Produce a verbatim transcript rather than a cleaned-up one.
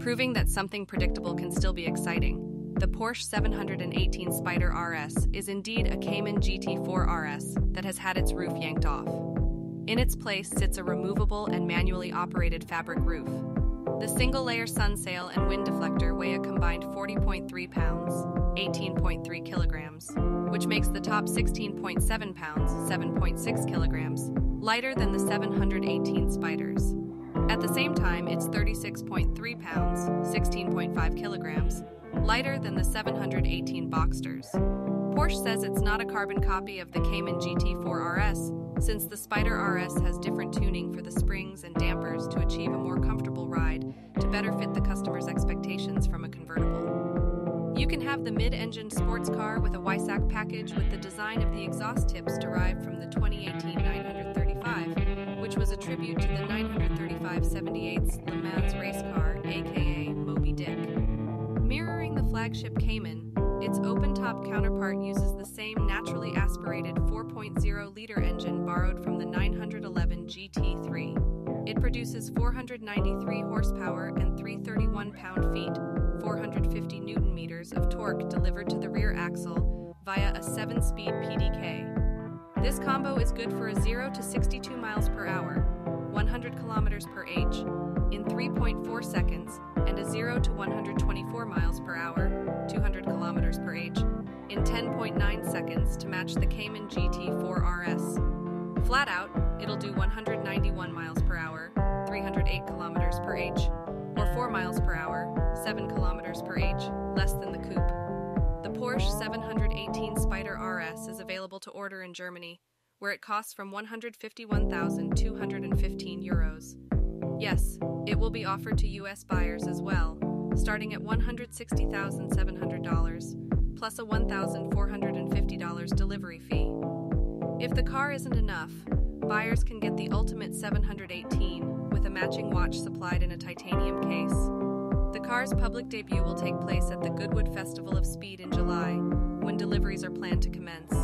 proving that something predictable can still be exciting. The Porsche seven eighteen Spyder R S is indeed a Cayman G T four R S that has had its roof yanked off. In its place sits a removable and manually operated fabric roof. The single-layer sun sail and wind deflector weigh a combined forty point three pounds, eighteen point three kilograms, which makes the top sixteen point seven pounds, seven point six kilograms, lighter than the seven eighteen Spyders. At the same time, it's thirty-six point three pounds, sixteen point five kilograms, lighter than the seven eighteen Boxsters. Porsche says it's not a carbon copy of the Cayman G T four R S, since the Spyder R S has different tuning for the springs and dampers to achieve a more comfortable ride to better fit the customer's expectations from a convertible. You can have the mid-engined sports car with a Weissach package with the design of the exhaust tips derived from the twenty eighteen nine thirty-five, which was a tribute to the nine thirty-five seventy-eight's Le Mans race car, aka Moby Dick. Mirroring the flagship Cayman, its open-top counterpart uses the same naturally aspirated four point oh liter engine borrowed from the nine eleven G T three. It produces four hundred ninety-three horsepower and three hundred thirty-one pound-feet, four hundred fifty newton meters of torque delivered to the rear axle via a seven-speed P D K. This combo is good for a zero to sixty-two miles per hour, one hundred kilometers per h, in three point four seconds, and a zero to one hundred twenty-four miles per hour, two hundred kilometers per h, in ten point nine seconds to match the Cayman G T four R S. Flat out, it'll do one hundred ninety-one miles per hour, three hundred eight kilometers per h, or four miles per hour, seven kilometers per h, less than the coupe. The Porsche seven eighteen Spyder R S is available to order in Germany, where it costs from one hundred fifty-one thousand two hundred fifteen euros. Yes, it will be offered to U S buyers as well, starting at one hundred sixty thousand seven hundred dollars, plus a one thousand four hundred fifty dollars delivery fee. If the car isn't enough, buyers can get the ultimate seven eighteen with a matching watch supplied in a titanium case. The car's public debut will take place at the Goodwood Festival of Speed in July, when deliveries are planned to commence.